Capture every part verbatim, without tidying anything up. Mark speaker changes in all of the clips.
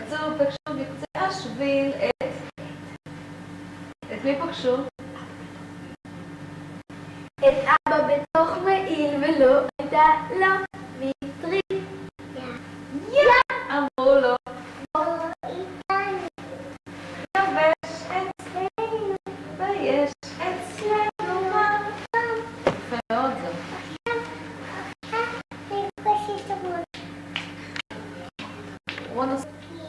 Speaker 1: רצו, פגשו בקצה השביל את... את מי פגשו?
Speaker 2: את אבא בתוך מעיל ולא הייתה לו מטרייה.
Speaker 1: אמרו לו,
Speaker 2: בוא איתנו,
Speaker 1: יבש אצלנו, ויש אצלנו מקום. יפה מאוד זאת. בואו נעשה...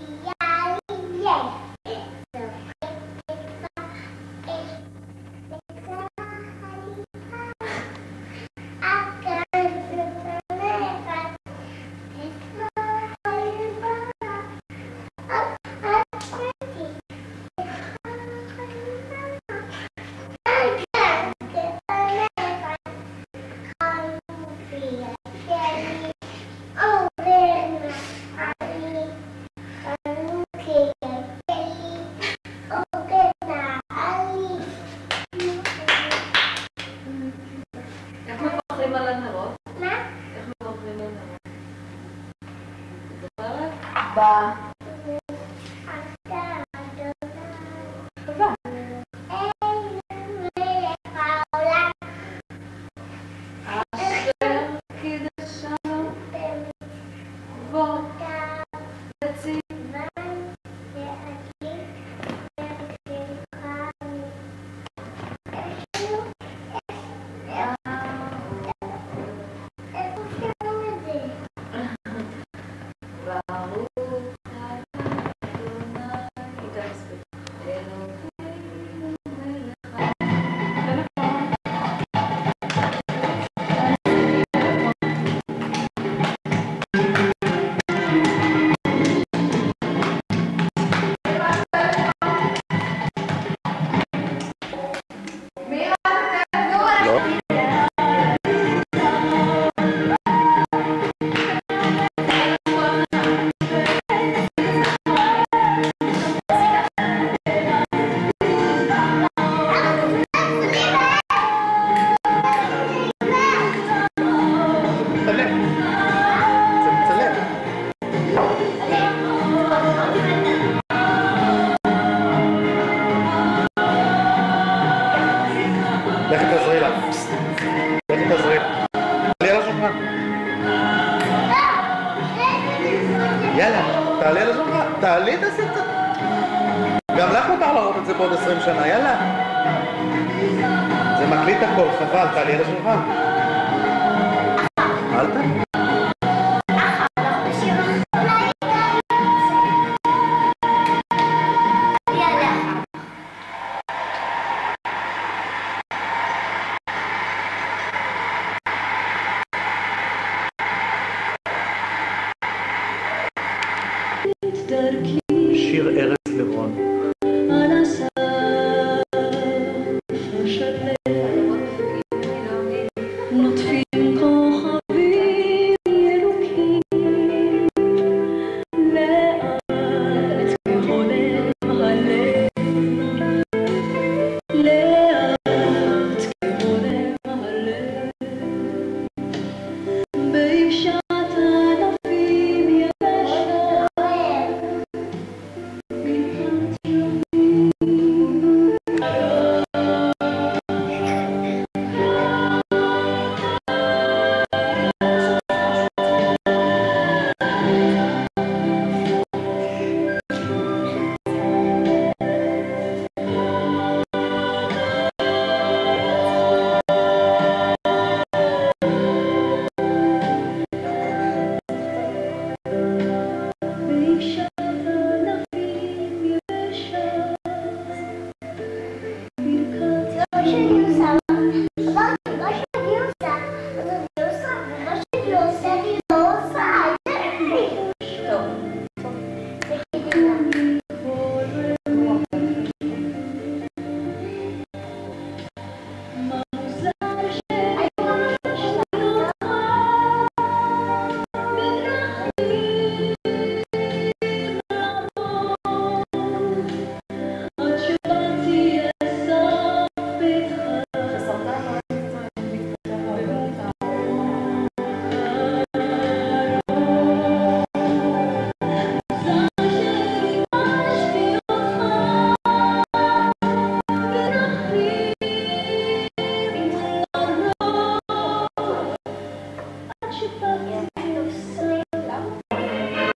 Speaker 1: איך מברכים על הנרות?
Speaker 2: מה?
Speaker 1: איך מברכים על הנרות? את זוכרת?
Speaker 2: ב... טובה.
Speaker 1: אשר קידשנו בו לציון.
Speaker 3: לכי תעזרי לה. לכי תעזרי לה. תעלי על השולחן. יאללה, תעלי על השולחן. תעלי, תעשי את זה. גם לך מותר להראות את זה בעוד עשרים שנה, יאללה. זה מקליט הכל, חבל, תעלי על השולחן. אל תעלי. שיר ערב